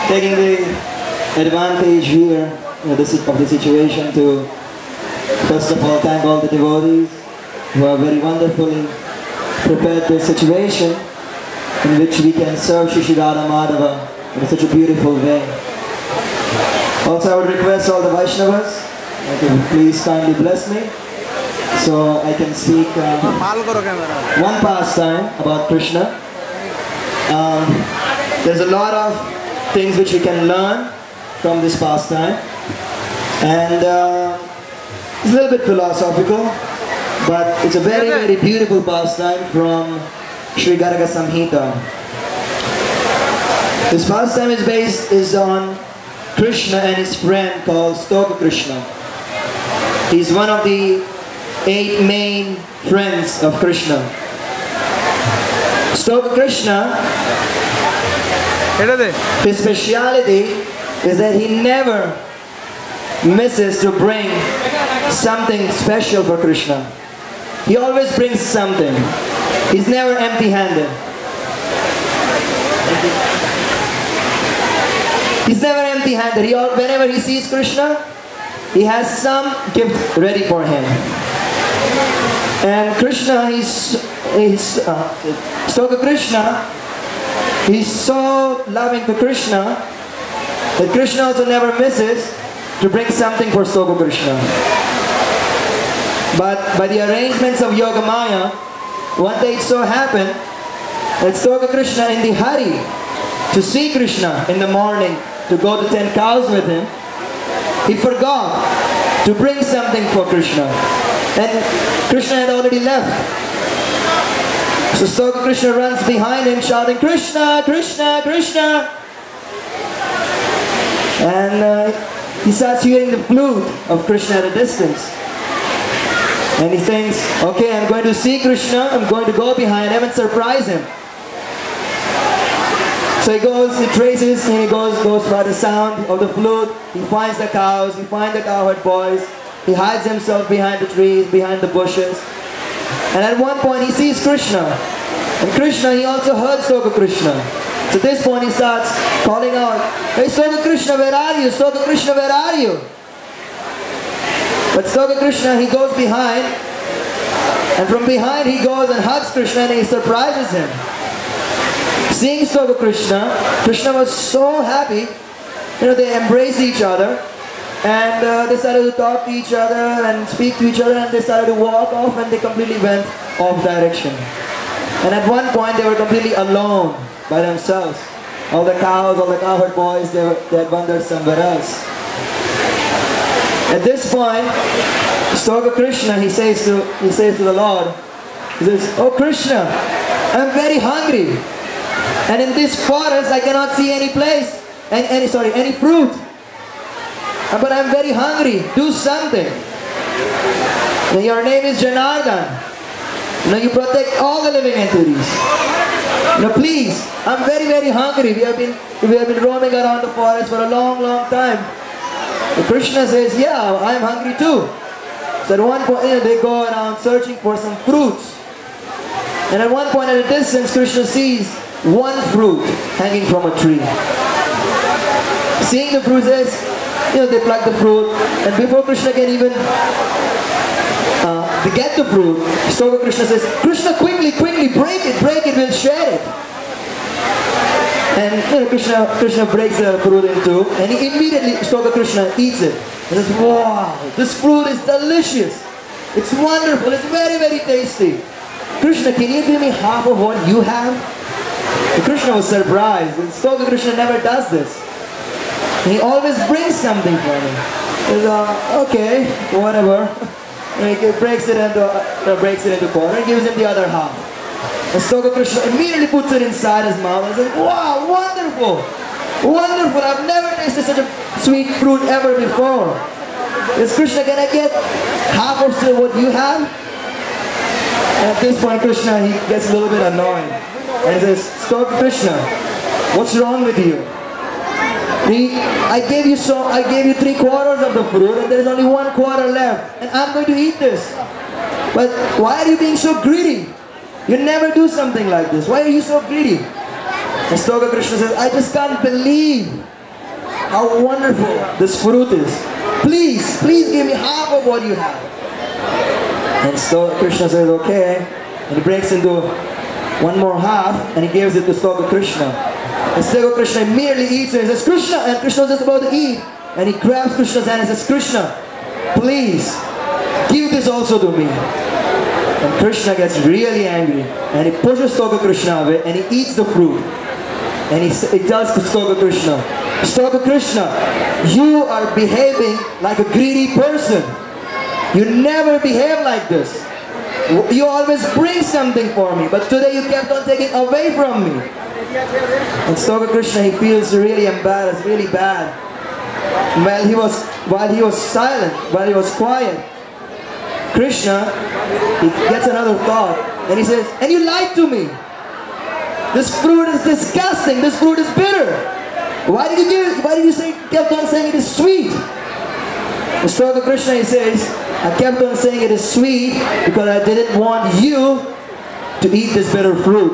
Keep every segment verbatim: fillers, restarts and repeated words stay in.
taking the advantage here, you know, this, of the situation to first of all thank all the devotees who are very wonderfully prepared this situation in which we can serve Shri Shri Radha Madhava in such a beautiful way. Also, I would request all the Vaishnavas to please kindly bless me so I can speak uh, one pastime about Krishna. Um, there's a lot of things which we can learn from this pastime, and uh, it's a little bit philosophical, but it's a very very beautiful pastime from Sri Garga Samhita. This pastime is based is on Krishna and his friend called Stoka Krishna. He's one of the eight main friends of Krishna. Stoka Krishna, his speciality is that he never misses to bring something special for Krishna. He always brings something. He's never empty-handed. He's never empty-handed. He, whenever he sees Krishna, he has some gift ready for him. And Krishna, he's, he's uh, Stoka Krishna, he's so loving to Krishna that Krishna also never misses to bring something for Stoka Krishna. But by the arrangements of Yogamaya, one day it so happened that Stoka Krishna, in the hurry to see Krishna in the morning, to go to ten cows with him, he forgot to bring something for Krishna. And Krishna had already left. So Stoka Krishna runs behind him shouting, Krishna, Krishna, Krishna. And uh, he starts hearing the flute of Krishna at a distance. And he thinks, okay, I'm going to see Krishna, I'm going to go behind him and surprise him. So he goes, he traces, and he goes, goes by the sound of the flute. He finds the cows, he finds the cowherd boys. He hides himself behind the trees, behind the bushes. And at one point he sees Krishna. And Krishna, he also heard Stoka Krishna. So at this point he starts calling out, hey Stoka Krishna, where are you? Stoka Krishna, where are you? But Stoka Krishna, he goes behind. And from behind he goes and hugs Krishna and he surprises him. Seeing Stoka Krishna, Krishna was so happy. You know, they embraced each other. And uh, they started to talk to each other and speak to each other, and they started to walk off, and they completely went off direction. And at one point they were completely alone by themselves. All the cows, all the cowherd boys, they, were, they had wandered somewhere else. At this point, Stoka Krishna, he says to he says to the Lord, he says, oh Krishna, I'm very hungry, and in this forest I cannot see any place, any, any sorry, any fruit. But I'm very hungry. Do something. Now, your name is Janardhan. Now you protect all the living entities. Now please, I'm very very hungry. We have been we have been roaming around the forest for a long long time. And Krishna says, yeah, I'm hungry too. So at one point, you know, they go around searching for some fruits. And at one point at a distance, Krishna sees one fruit hanging from a tree. Seeing the fruit, says, you know, they pluck the fruit, and before Krishna can even uh, to get the fruit, Stoka Krishna says, Krishna, quickly, quickly, break it, break it, we'll share it. And you know, Krishna, Krishna breaks the fruit in two, and he immediately, Stoka Krishna eats it. He says, wow, this fruit is delicious. It's wonderful, it's very, very tasty. Krishna, can you give me half of what you have? And Krishna was surprised, and Stoka Krishna never does this. And he always brings something for me. He's uh, okay, whatever. And he breaks it into uh, breaks it into quarter and gives him the other half. And Stoka Krishna immediately puts it inside his mouth and says, wow, wonderful! Wonderful! I've never tasted such a sweet fruit ever before. Is Krishna, can I get half of what you have? And at this point Krishna, he gets a little bit annoyed. And he says, Stoka Krishna, what's wrong with you? He, I gave you so I gave you three quarters of the fruit, and there's only one quarter left, and I'm going to eat this. But why are you being so greedy? You never do something like this. Why are you so greedy? And Stoka Krishna says, I just can't believe how wonderful this fruit is. Please, please give me half of what you have. And so Krishna says, okay. And he breaks into one more half and he gives it to Stoka Krishna. And Stoka Krishna immediately eats it and says, Krishna, and Krishna is just about to eat. And he grabs Krishna's hand and says, Krishna, please, give this also to me. And Krishna gets really angry. And he pushes Stoka Krishna away and he eats the fruit. And he, he tells Stoka Krishna, Stoka Krishna, you are behaving like a greedy person. You never behave like this. You always bring something for me, but today you kept on taking away from me. And Stoka Krishna, he feels really embarrassed, really bad. While he was, while he was silent, while he was quiet, Krishna, he gets another thought, and he says, and you lied to me. This fruit is disgusting. This fruit is bitter. Why did you give? Why did you say? Kept on saying it is sweet. And Stoka Krishna, he says, I kept on saying it is sweet because I didn't want you to eat this bitter fruit.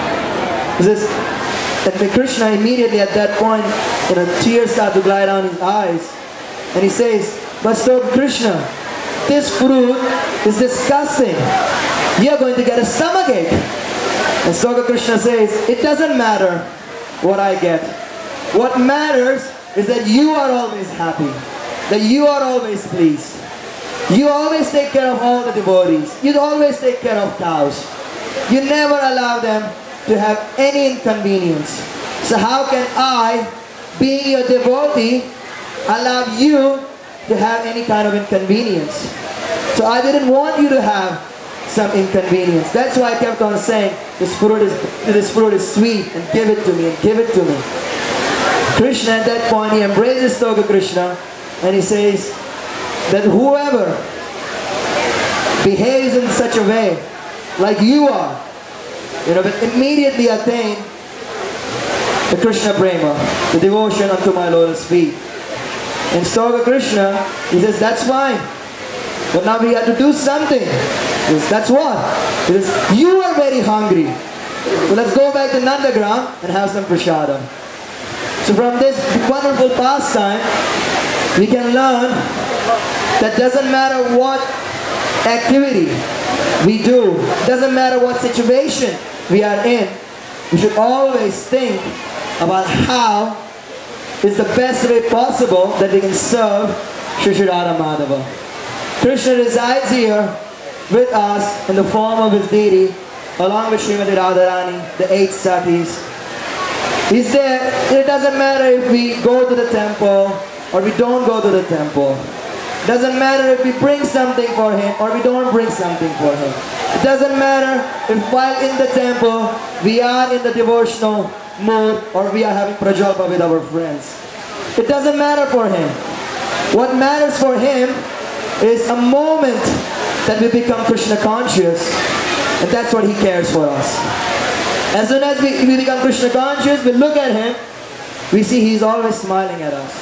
He says, and Krishna immediately at that point, you know, tears start to glide down his eyes, and he says, but Stoka Krishna, this fruit is disgusting. You're going to get a stomachache. And Stoka Krishna says, it doesn't matter what I get. What matters is that you are always happy, that you are always pleased. You always take care of all the devotees. You always take care of cows. You never allow them to have any inconvenience. So how can I, being your devotee, allow you to have any kind of inconvenience? So I didn't want you to have some inconvenience. That's why I kept on saying, this fruit is, this fruit is sweet, and give it to me, and give it to me. Krishna at that point, he embraces Stoka Krishna, and he says that whoever behaves in such a way, like you are, you know, will immediately attain the Krishna Prema, the devotion unto my lotus feet. And Stoka Krishna, he says, that's fine. But now we have to do something. Says, that's what? He says, you are very hungry. So let's go back to Nandagram and have some prasadam. So from this wonderful pastime, we can learn that doesn't matter what activity we do, doesn't matter what situation we are in, we should always think about how is the best way possible that we can serve Shri Shri Radha Madhava. Krishna resides here with us in the form of his deity, along with Srimati Radharani, the eight Sakhis. He's there. It doesn't matter if we go to the temple or we don't go to the temple. It doesn't matter if we bring something for him or we don't bring something for him. It doesn't matter if while in the temple we are in the devotional mood or we are having prajalpa with our friends. It doesn't matter for him. What matters for him is a moment that we become Krishna conscious, and that's what he cares for us. As soon as we, we become Krishna conscious, we look at him, we see he's always smiling at us.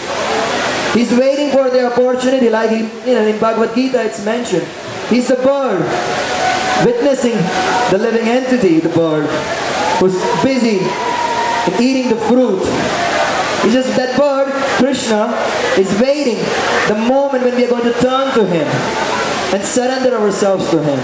He's waiting for the opportunity, like he, you know, in Bhagavad Gita it's mentioned. He's the bird, witnessing the living entity, the bird, who's busy in eating the fruit. It's just that bird, Krishna, is waiting the moment when we are going to turn to him and surrender ourselves to him.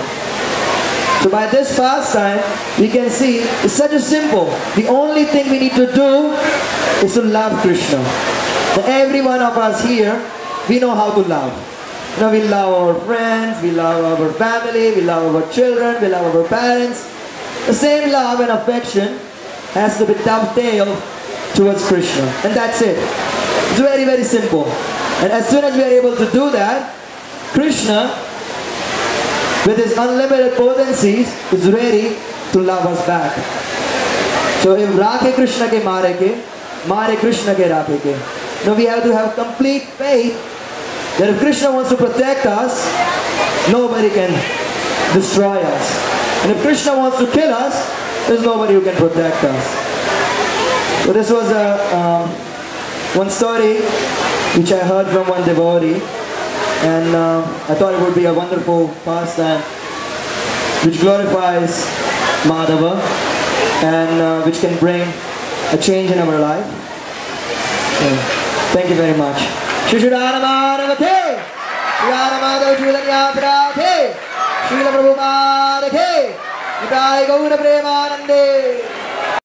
So by this pastime, we can see it's such a simple. The only thing we need to do is to love Krishna. And every one of us here, we know how to love. You know, we love our friends, we love our family, we love our children, we love our parents. The same love and affection has to be dovetailed towards Krishna. And that's it. It's very, very simple. And as soon as we are able to do that, Krishna, with his unlimited potencies, is ready to love us back. So if Rakhe Krishna ke mare ke, mare Krishna ke rakhe ke. Now we have to have complete faith that if Krishna wants to protect us, nobody can destroy us. And if Krishna wants to kill us, there's nobody who can protect us. So this was a, um, one story which I heard from one devotee. And uh, I thought it would be a wonderful pastime which glorifies Madhava and uh, which can bring a change in our life. Yeah. Thank you very much. Shishudana Madhavate, Shishudana Madhav Shudanyatra, Srila Prabhupada, Nitai Gaura Premanande.